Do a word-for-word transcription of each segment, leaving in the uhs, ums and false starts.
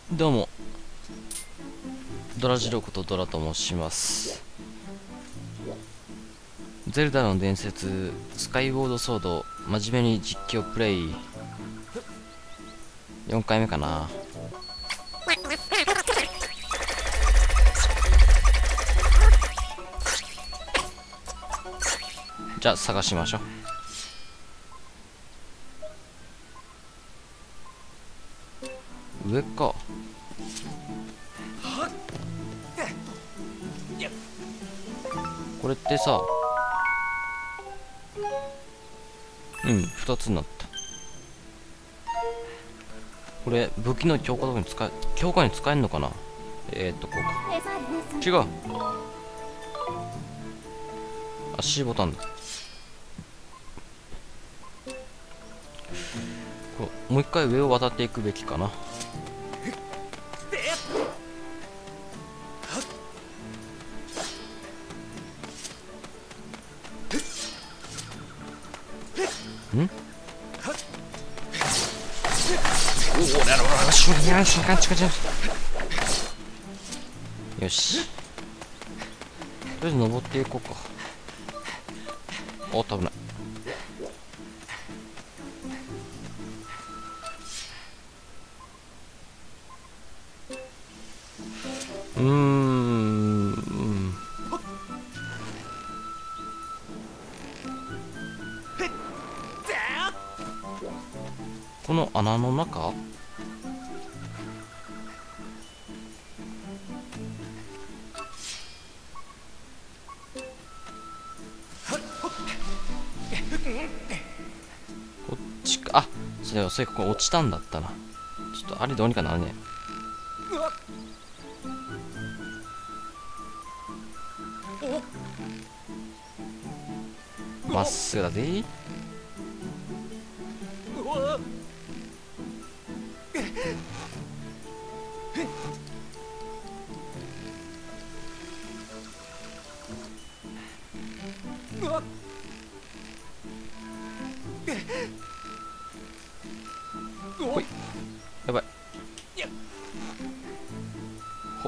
どうも、ドラジロことドラと申します。ゼルダの伝説スカイウォードソード真面目に実況プレイよんかいめかな。じゃあ探しましょう。上か。これってさ、うんふたつになった。これ武器の強化とかに使え強化に使えんのかな。えー、っとこうか。違う、あ C ボタンだ。こうもう一回上を渡っていくべきかな。んおお、なるほど。しゅんやんしゅんかんちかちゃよし、とりあえず登っていこうか。おっと危ない。うーんこの穴の中、こっちか。あ、それはそれここ落ちたんだったな。ちょっとあれどうにかなるね。まっすぐだぜ。ほい、やばい。ほ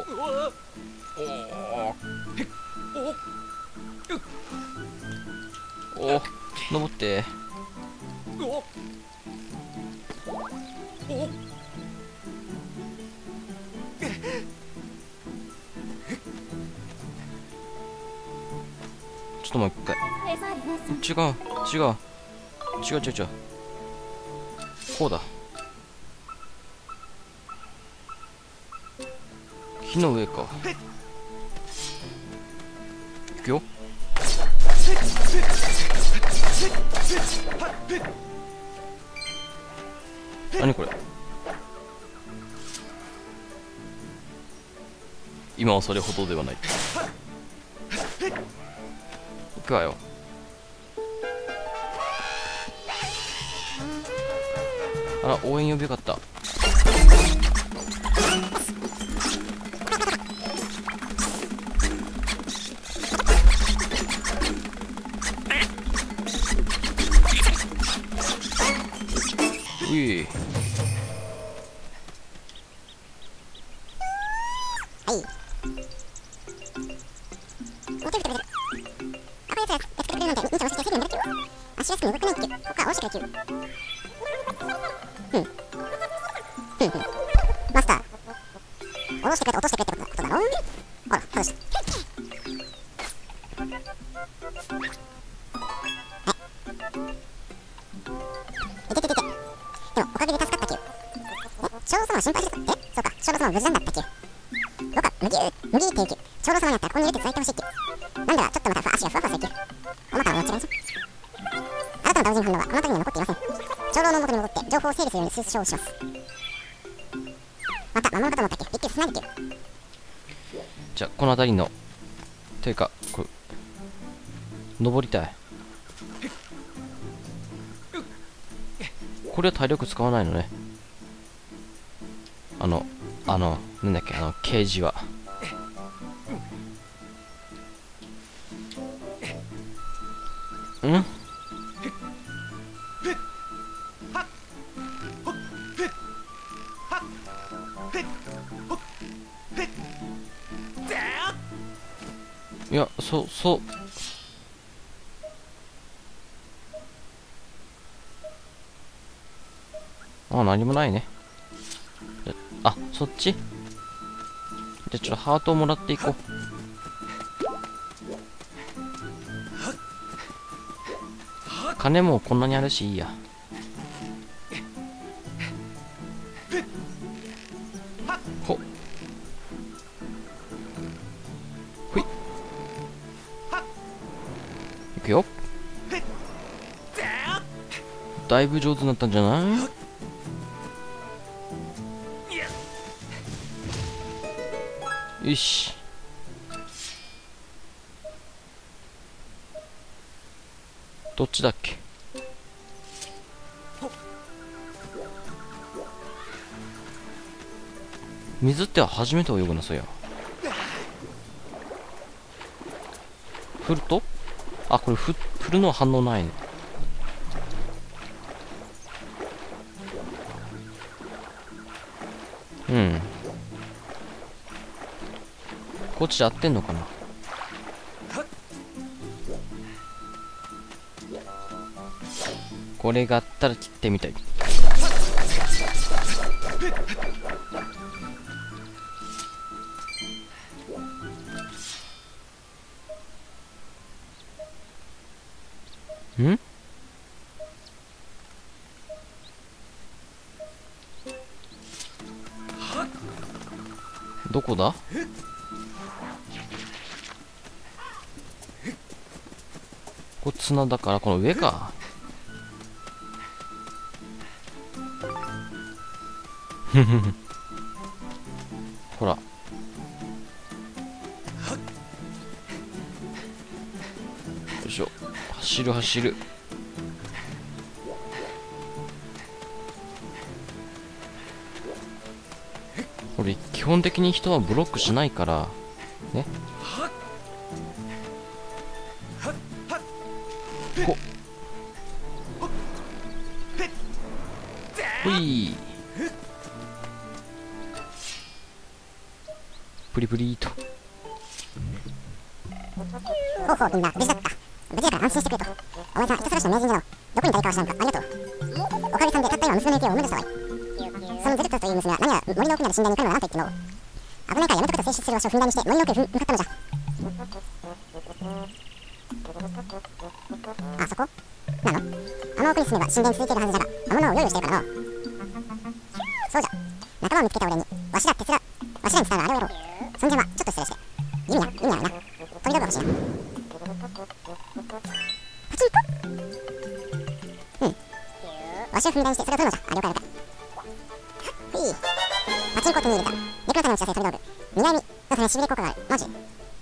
おおお、登って。ちょっともう一回。違う違う違う違う違う、こうだ。木の上か。いくよ。何これ。今はそれほどではない。いくわよ。あら、応援呼びよかった。うい。 マスター、下ろしてくれて落としてくれってことだろ。ほら、外した。いてててて。でも、おかげで助かったきゅ。え、長老様は心配してた。え、そうか、長老様は無事なんだったきゅ。どうか、無理、無理ってきゅ。長老様にやったらここに入れて伝えてほしいきゅ。なんだか、ちょっとまた足がふわふわするきゅ。お股はもちろんぞ。あなたの同人反応はこの辺には残っていません。長老の元に戻って情報を整理するように推奨します。また、魔物かと思ったっけ。びっくりしないできゅ。 じゃあこの辺りのというかこれ登りたい。これは体力使わないのね。あのあのなんだっけ、あのケージは。んいや、そ、そう。あ、何もないね。あ、そっち？じゃあちょっとハートをもらっていこう。金もこんなにあるしいいや。ほっ。ほい。いくよ。だいぶ上手になったんじゃない？よし。どっちだっけ？水って初めて泳ぐな、そうや。振ると？あ、これふ振るのは反応ないね。うん。こっちで合ってんのかな？これがあったら切ってみたい。ん？どこだ？これ綱だからこの上か。ふふふ。ほら。よいしょ。走る走る。俺基本的に人はブロックしないからね。ほほい。プリプリーと。 ほうほう、みんな無事だった。無事だから安心してくれと。お前さん人探しの名人じゃろ。どこに誰かは知らんか。ありがとう。おかげさんでたった今娘の行方をおめでとうわい。そのゼルトという娘は何やら森の奥にある神殿に来るのは何と言っての。危ないからやめとくと静止する場所を踏んだりして森の奥へ向かったのじゃ。あそこなの？あの奥に住めば神殿に続いているはずじゃが、魔物を用意しているからの。そうじゃ。仲間を見つけた俺にわしら手伝うわしらに伝えるあれをやろう。そんじゃまちょっと失礼して。意味や意味やな。飛び道具欲しいな。パチンコ？うん。わしを踏んだりしてそれを取るのじゃ。あ、了解了解。ふい。パチンコを手に入れた。ネクラタの打ち合わせ飛び道具。南のためしびれ効果がある。マジ？はい。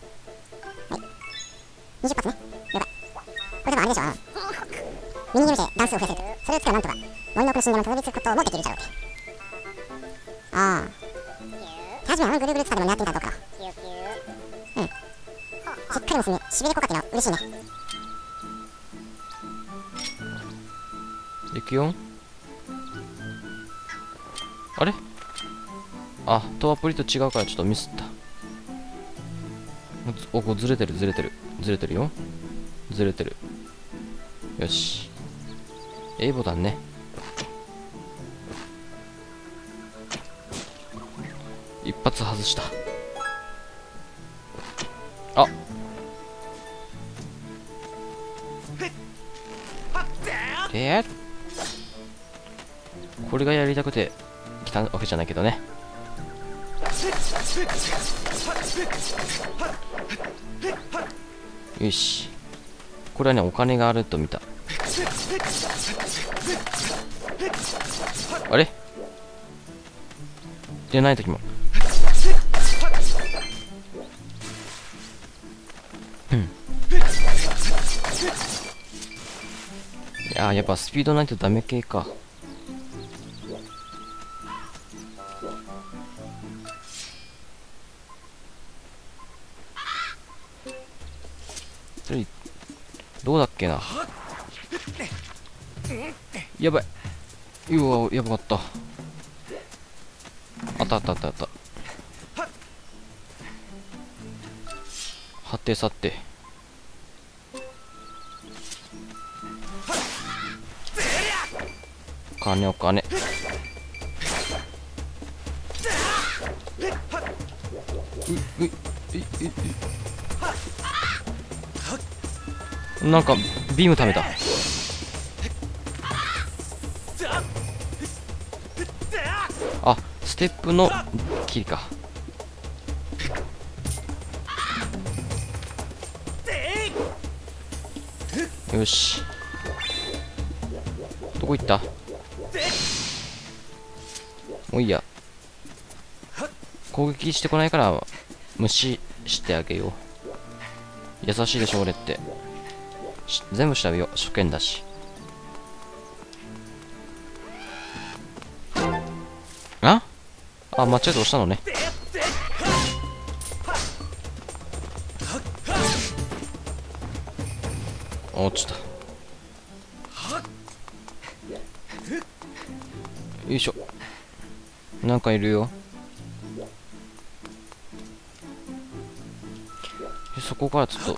にじゅっ発ね。了解。これでもあれでしょ。あのミニゲームで段数を増やせると。それを使うなんとか森の奥の神殿にたどり着くこともできるじゃろうって。ああ。手始めはあのぐるぐるツカでも狙ってみたらどうか。うん。しっかり結んでしびれ効果ってのは嬉しいね。 いくよ。あれ？あ、とアプリと違うからちょっとミスった。お、こうずれてるずれてるずれてるよ。ずれてる。よし。A ボタンね。一発外した。あ、えー、これがやりたくて来たわけじゃないけどね。よし。これはね、お金があると見た。あれ出ない時も。うん。いやー、やっぱスピードないとダメ系か。どうだっけな。やばい。うわ、やばかった。あったあったあったあった。 はてさて、お金お金。うううなんかビーム貯めた。あ、ステップのキリか。よし、どこ行った。もういいや、攻撃してこないから無視してあげよう。優しいでしょ俺って。全部調べよう、初見だし。ああ、間違えて押したのね。落ちた。よいしょ。なんかいるよ。そこからちょっと、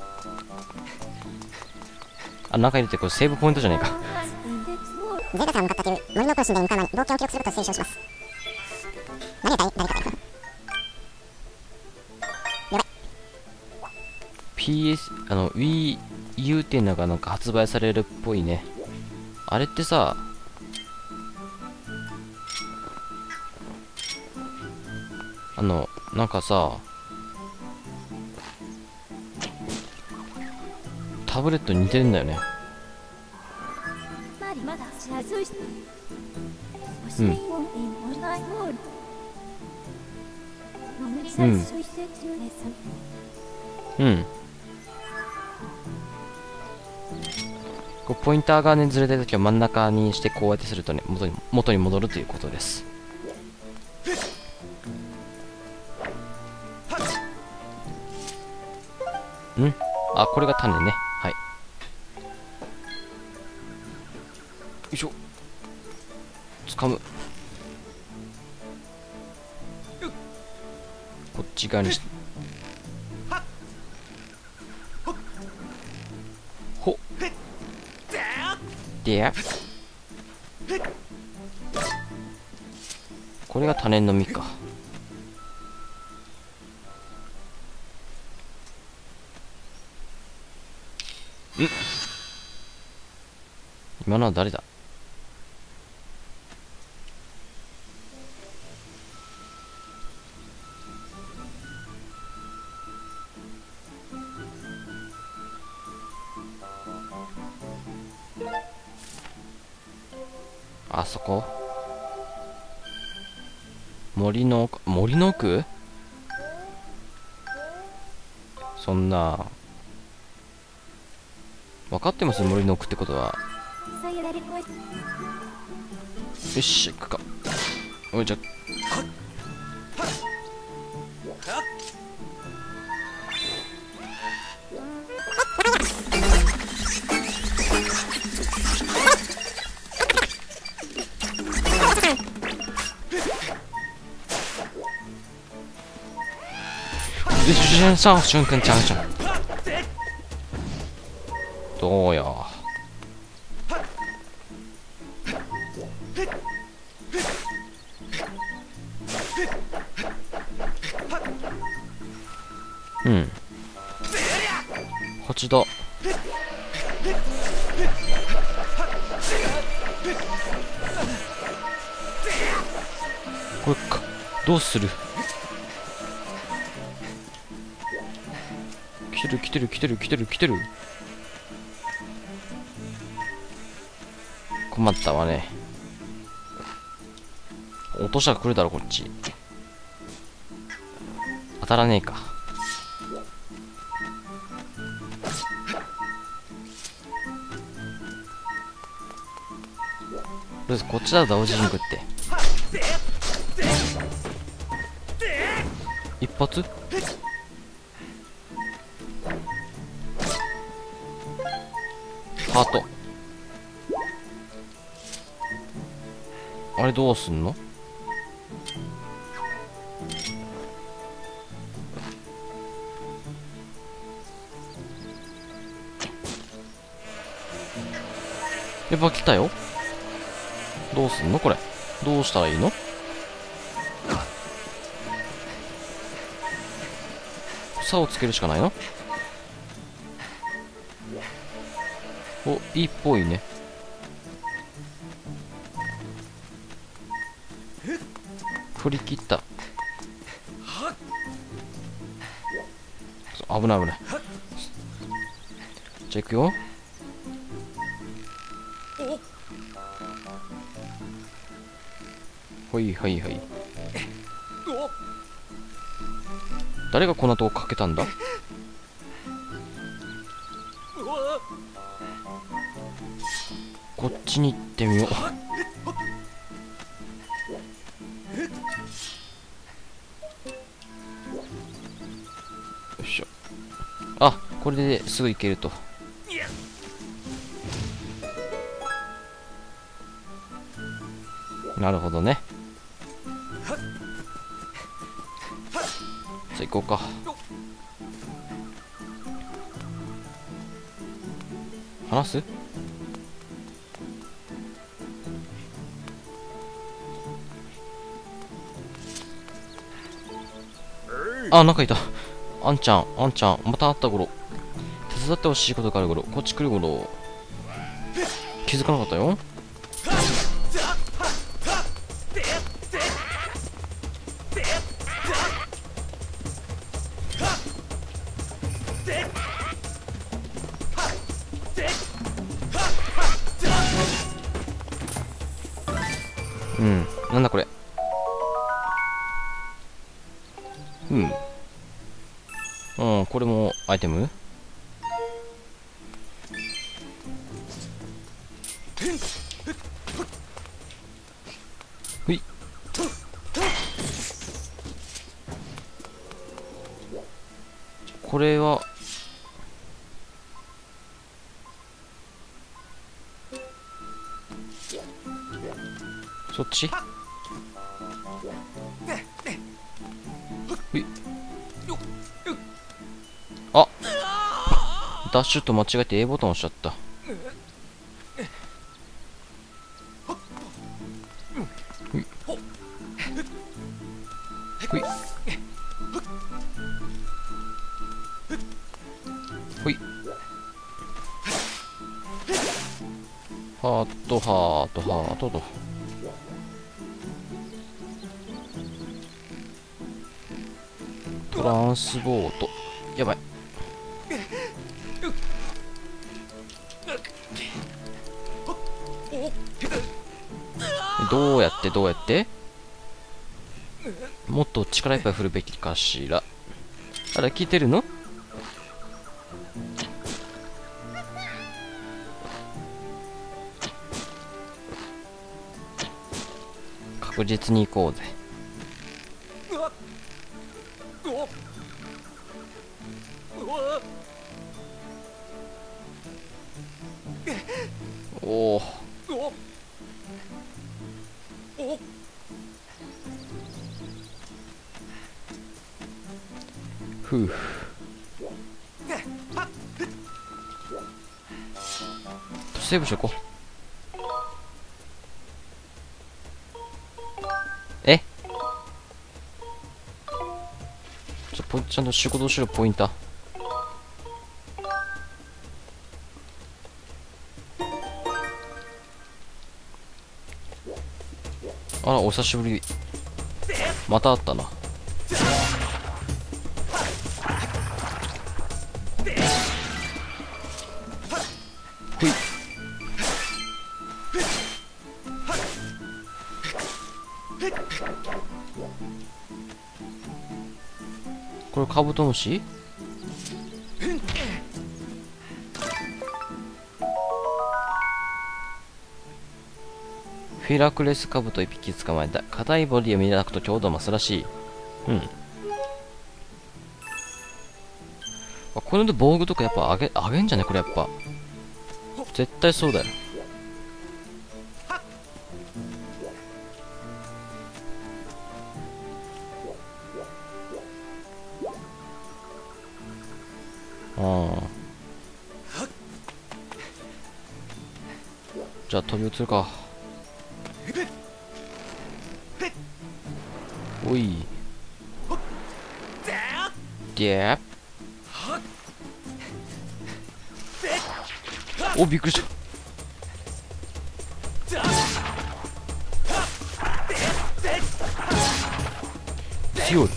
あ、なんか入れて、これセーブポイントじゃねえか。 ゼガさん向かったという森の更新で向かう前に冒険を記録することを推奨します。何が誰誰かだよ。やばい。 ピーエス、あの Wii U っていうのがなんか発売されるっぽいね。あれってさ、あのなんかさ、タブレットに似てるんだよね。うんうんうんこうポインターがねずれてるときは真ん中にしてこうやってするとね元に元に戻るということです。んあ、これが種ね。はい。よいしょ。掴む。こっち側にしほっでやこれが種の実か。ん今のは誰だ。あそこ森の奥、森の奥そんな分かってます。森の奥ってことは。よし行くか。おいじゃ上瞬間ちゃんちゃんどうや。うん八だ。これかどうする。来てる来てる来てる来てる来てる。困ったわね。落としたら来るだろこっち。当たらねえか。どうですこっちだ同時に食って一発。ハート。あれどうすんの。 やっぱ来たよ。どうすんのこれ。どうしたらいいの？差をつけるしかないの？お、いいっぽいね。振り切った。危ない危ない。じゃあ行くよ。ほいはいはい。誰がこんなとこかけたんだ？こっちに行ってみよう。よいしょ。あ、これですぐ行けると。なるほどね。さあ行こうか。話す？あ、なんかいた。あんちゃん、あんちゃん、また会った頃。手伝ってほしいことがある頃、こっち来る頃。気づかなかったよ。うん、なんだこれ。うん。うん、これもアイテム？ほい。これはそっち？ほい。あ、ダッシュと間違えて A ボタン押しちゃった。ほいほいほい。ハートハートハートと。トランスボート。やばい。どうやってどうやってもっと力いっぱい振るべきかしら。あれ聞いてるの？確実に行こうぜ。おお。ふう。セーブしとこう。え？ちょポイちゃんと仕事しろポインター。あらお久しぶり。また会ったな。ほい。これカブトムシ？フィラクレスカブト一匹捕まえた。硬いボディを磨くと強度増すらしい。うん。あ、これで防具とかやっぱ上げ、上げんじゃねこれやっぱ。絶対そうだよ。ああ。 じゃあ飛び移るか。おいでお、びっくりした。強い。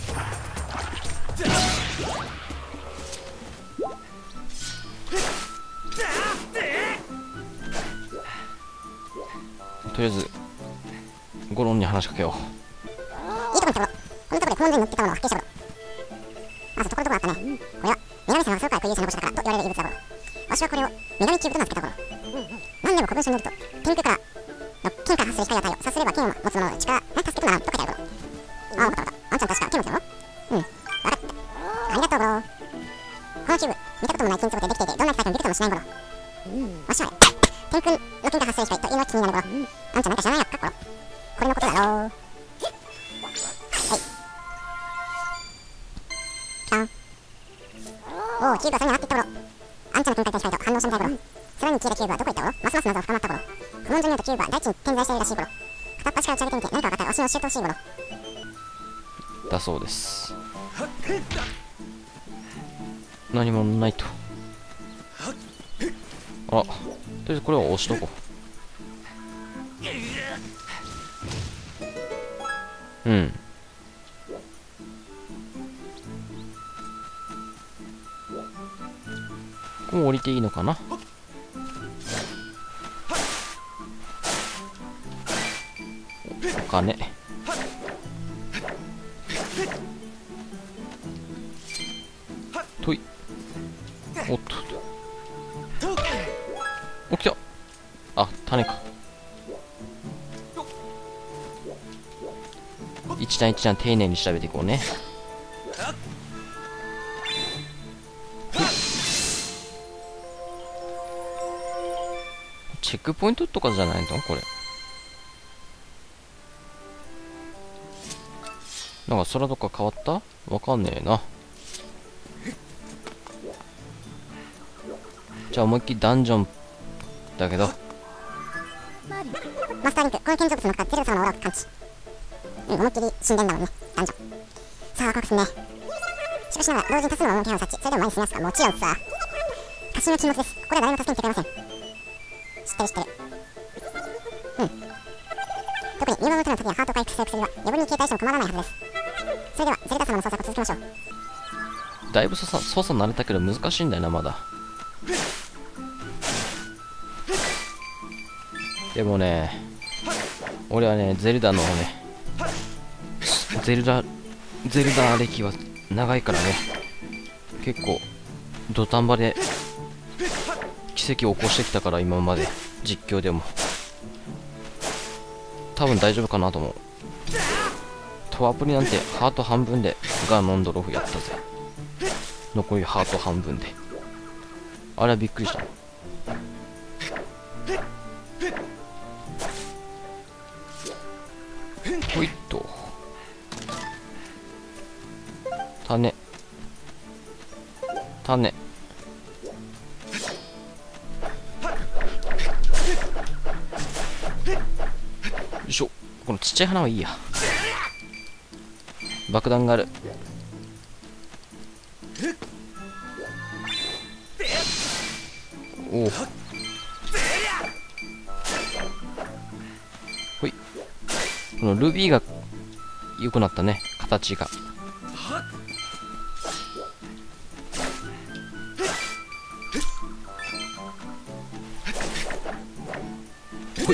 とりあえずゴロンに話しかけよいいとこに来たここのところでこの上に乗ってたものを発見したころ。あ、そう、ところどころあったね。これは女神様が空から空輸して残したからと言われる遺物だころ。わしはこれを女神キューブと名付けたころ。何でも古文書によると天空からの剣から発する光を与えよ。さすれば剣を持つ者の力が助けてもらうと書いてあるころ。ああ、わかったわかった。あんちゃん確か剣持つよ。うん、わかった。ありがとうゴロ。このキューブ見たこともない金属でできていてどんな機械でもびくともしないゴロ。わしは天空の剣から発する光というのは気になるゴロ。あんちゃんなんか知らないやっかゴロ。これのことだろう。はい。あん。おお、キューブはそれに上がっていったゴロ。あんちゃんの金塊と光と反応してみたいゴロ。空に消えたキューブはどこ行ったゴロ。ますます謎が深まったゴロ。古文書によるとキューブは大地に点在しているらしいゴロ。片っ端から打ち上げてみて何か分かったらわしに教えてほしいゴロ。 だそうです。何もないと。あら、とりあえずこれを押しとこう。うん。ここ降りていいのかな。お金。とい。おっと。お、来た。あ、種か。一段一段丁寧に調べていこうね。チェックポイントとかじゃないのこれ。なんか空とか変わった？わかんねえな。じゃあ思いっきりダンジョンだけど。 マスターリンク、この建造物の中でゼルダ様のオーラを感知。うん、思いっきり神殿だもんね、ダンジョン。さあ、ワクワクすんね。しかしながら、同時に多数の物の気配を察知。それでも前に進みますか？もちろんさ。過信の禁物です。ここでは誰も助けに来てくれません。知ってる知ってる。うん。特に入門の手の時にハート回復する薬は余分に携帯しても構わないはずです。それでは、ゼルダ様の捜索を続けましょう。 だいぶ操作操作慣れたけど難しいんだよな、まだ。でもね、俺はね、ゼルダのね、ゼルダ、ゼルダ歴は長いからね、結構、土壇場で奇跡を起こしてきたから、今まで、実況でも。多分大丈夫かなと思う。トアプリなんてハート半分でガーノンドロフやったぜ。残りハート半分で。あれはびっくりした。ほいっと。種。種。よいしょ。このちっちゃい花はいいや。爆弾がある。おお。ほい。このルビーが良くなったね、形が。ほい。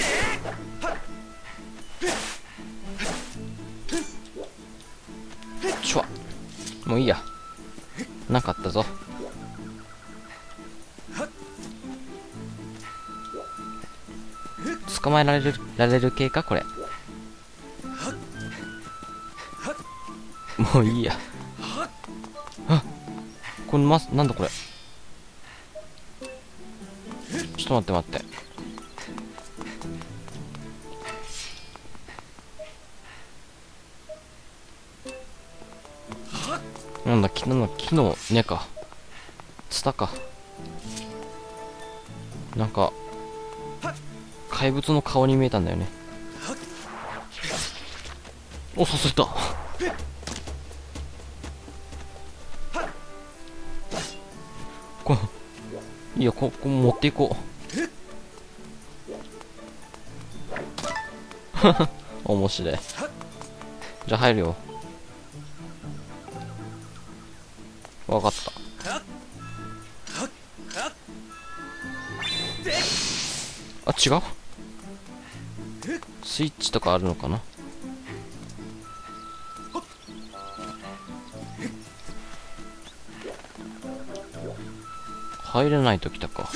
ちょわ。もういいや。なかったぞ。捕まえられるられる系かこれ。もういいや。あ、これまなんだこれ。ちょっと待って待って。なんだ、木の木の根か。ツタか。なんか怪物の顔に見えたんだよね。お、させた。こいや、ここ持っていこう。面白い。じゃあ入るよ。わかった。あ、違う。スイッチとかあるのかな。入れないときたか。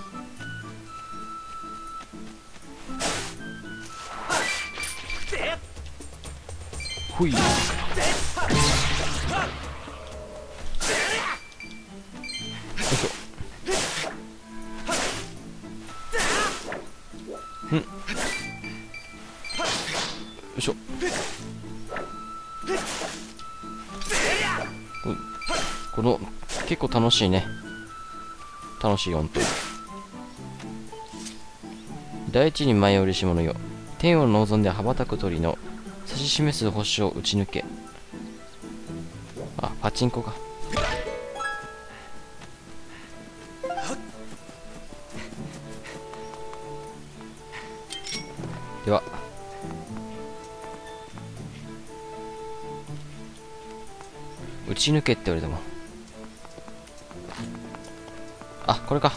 ほい。よいしょ。ん。よいしょ。この結構楽しいね。楽しい音と。大地に舞い降りし者よ、天を望んで羽ばたく鳥の指し示す星を打ち抜け。あ、パチンコか。では打ち抜けって言われても、あ、これか。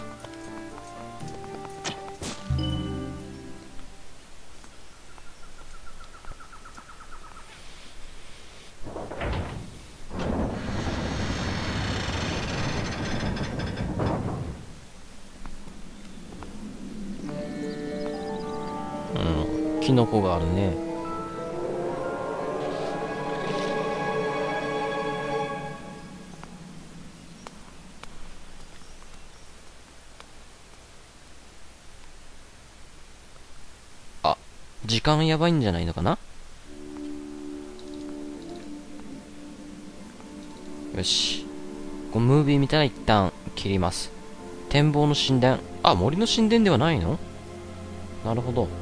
うん、キノコがあるね。あ、時間やばいんじゃないのかな。よし、こうムービー見たら一旦切ります。展望の神殿。あ、森の神殿ではないの。なるほど。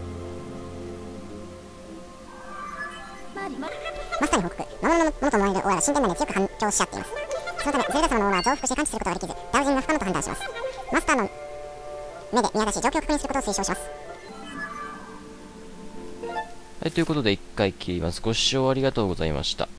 マスターに報告。魔物の元の森でオーラが神殿内で強く反響し合っています。そのためゼルダ様のオーラは増幅して感知することができず、ダウジングが不可能と判断します。マスターの目で見渡し状況を確認することを推奨します。 はい、ということで一回切ります。ご視聴ありがとうございました。